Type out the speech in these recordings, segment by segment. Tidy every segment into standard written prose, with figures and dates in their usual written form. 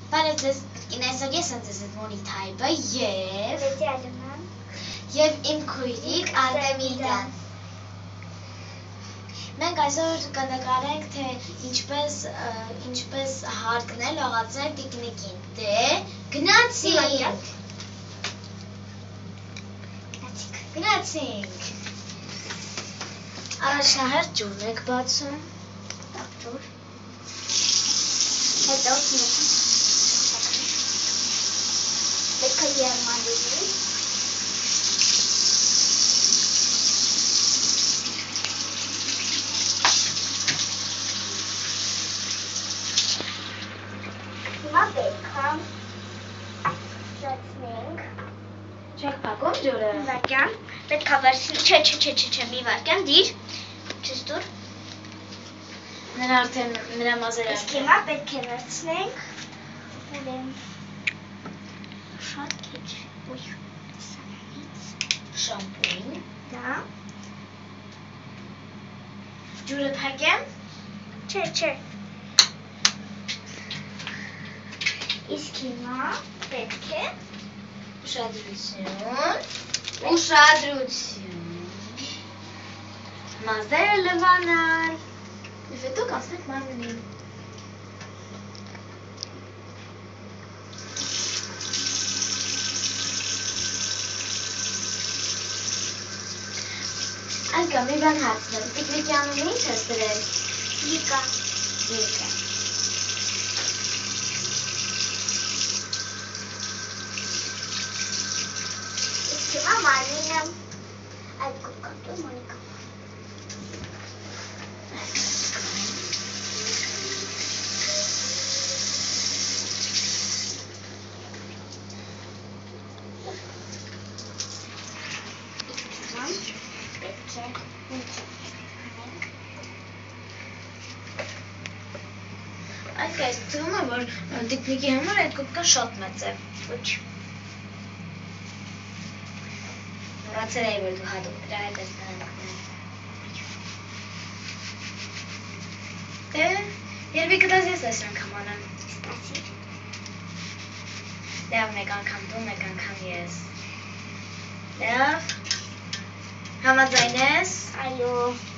Բարև ձեզ, այսօր ես եմ ձեզ Մոնի Թայբը և Լեզի Ալիման և իմ քույրիկ Արտեմիդան։ Մենք այսօր կնկարենք, թե ինչպես հարգնել աղացնել տիկնիկին։ Դե, գնացինք։ Գնացինք։ Առաջնահերթ ջուրն եք բացում։ ջուր։ Հետո պետք է երմանների։ Հիմա պետք է լցնենք։ Չեք փակում ջուրը։ Մի վարքյան, պետք է վերցնենք, չէ, մի վարքյան, դիր, չես դուր։ Նրա մազերը։ Իսկ հիմա պետք է վերցնենք, ուրեմն շատ քիչ, շամպույն։ դա, Ջուրը փակեմ։ չէ։ Իսկ հիմա պետք է Ուշադրություն։ Մազերը լվանալ։ Եվ հետո կանցնենք մարմնին։ Ալկա, մի բան հարցնեմ, տիկնիկի անունը ինչ ես դրել։ Լիկա։ Իսկ հիմա մարմինը այդ կոկատու Մոնիկա։ Ալկա, ես թվում է, որ տիկնիկի համար այդ կոկկան շատ մեծ է։ Ոչ։ Մոռացել էի, որ դու հատուկ դրա հետ ես նայում։ Երբի կտաս ես տեսնենք համանան։ Ստասի։ Լավ, մեկ անգամ դու, մեկ անգամ ես։ Լավ։ Համաձայն ես։ Այո։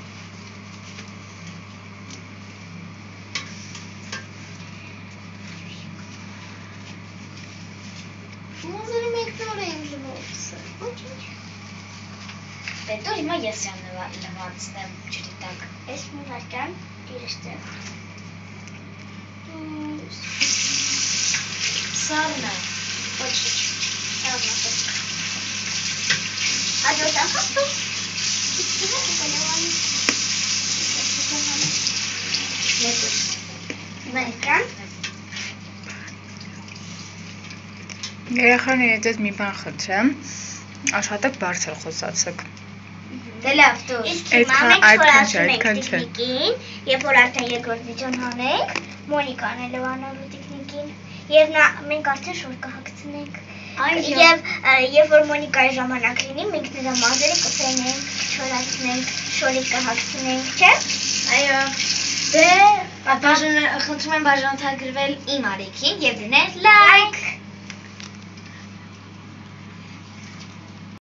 Մազերը մեկնոր էին լվոցը։ Ոչինչ։ Հետո հիմա ես եմ լվացնեմ ջրի տակ։ Ես մի վարքյան դիրստեղ։ Սառնը։ Ոչինչ։ Սառնը պետք։ Հաջորդ անգամ դու։ Իսկ հիմա կպալավանի։ Հետո։ Վարքյան։ Երեխաների ձեզ մի բան խնդրեմ, աշխատեք բարձր խոսացեք։ Դե լավ, դու։ Իսկ հիմա մենք այդքան խորացում ենք չէ։ տիկնիկին, երբ որ արդեն երկրորդ վիդեոն հանենք, Մոնիկան է լվանալու տիկնիկին, և մենք արդեն շոր կհագցնենք։ Եվ երբ որ Մոնիկայի ժամանակ լինի, մենք նրա մազերը կպենենք, չորացնենք, շորի կհագցնենք, չէ՞։ Այո։ Դե, խնդրում եմ բաժանորդագրվել իմ ալիքին և դնել լայք։